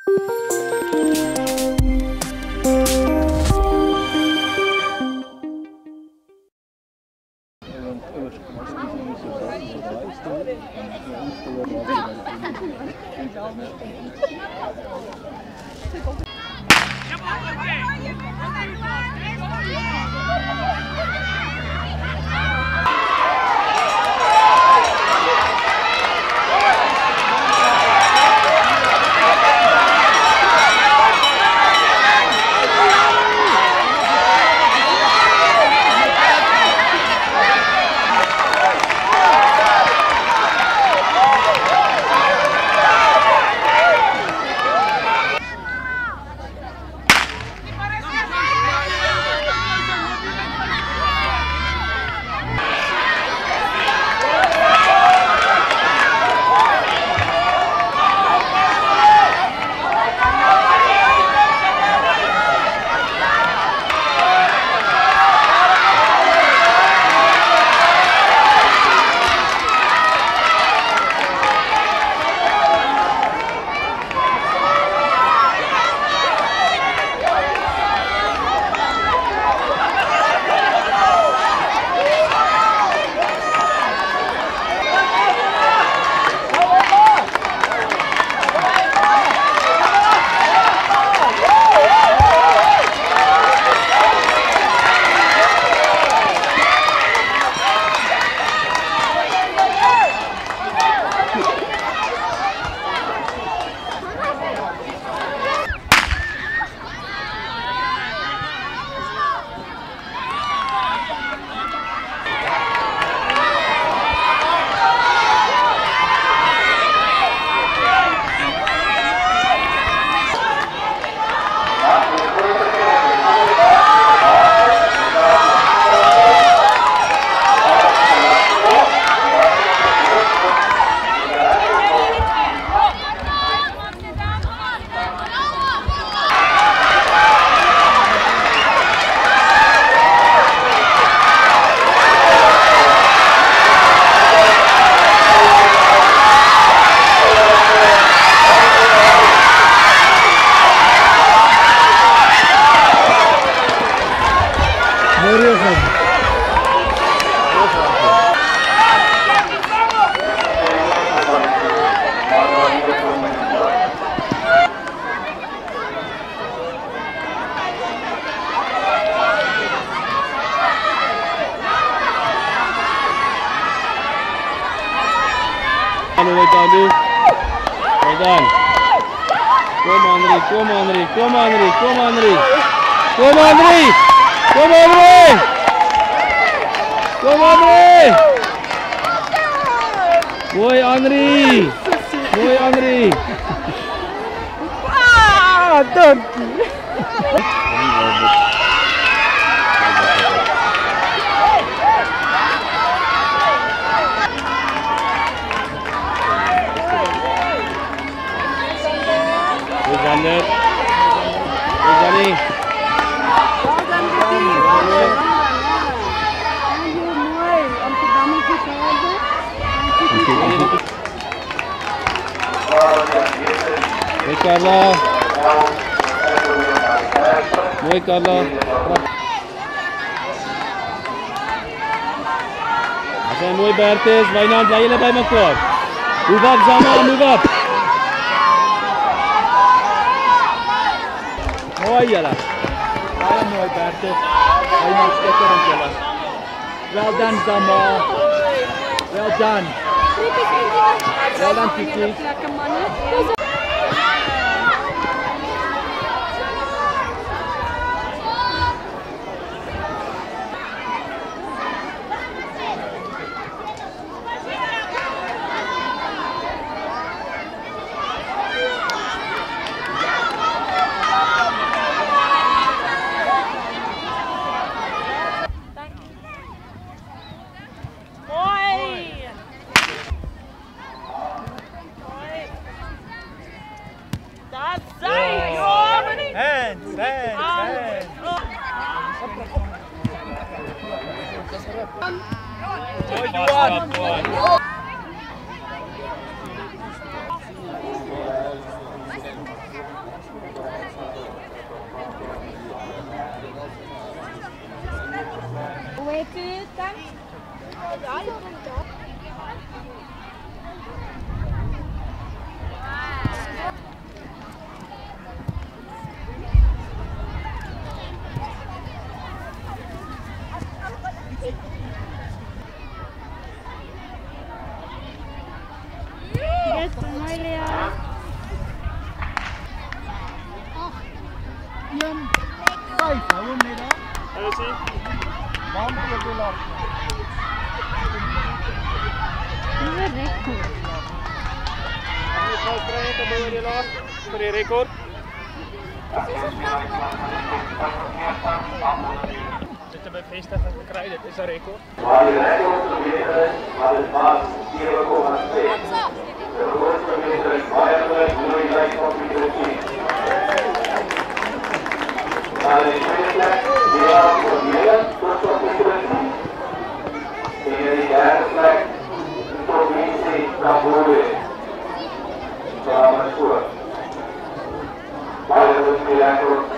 Well done. Come on, Ree. Come on, Ree. Come on, Ree. Come on, Ree. Come on, Ree. Come on, Ree. Come on, Ree. Mooi, Henri. Mooi, Henri. Ah, dankie. Zander. Zani. Mooi, Amsterdam is hetzelfde. Mooi Carla. Mooi Carla. Zijn mooi Bertus, Wijnand, blijven jullie bij elkaar. Move up Zama, move up. Mooi Jelle. Heel mooi Bertus. Wijnand, schitterend Jelle. Well done Zama. Well done. Well done Piet. Yes, Amelia. Ian, 5, I won't need that. Mom, you will not. Nieuwe record. Gaan we krijgen door die laag voor die record. Dit te bevestigen gekregen, dit is een record. Waar die record verbeterd is, maar het was 7,2. De grootste meter is Bayerlijk, Louis van Piet. Maar in de tweede plek, die was voor Mielen, tot op Piet. In de derde plek, de provincie Schule. Van Amersfoort. Bayerlijk record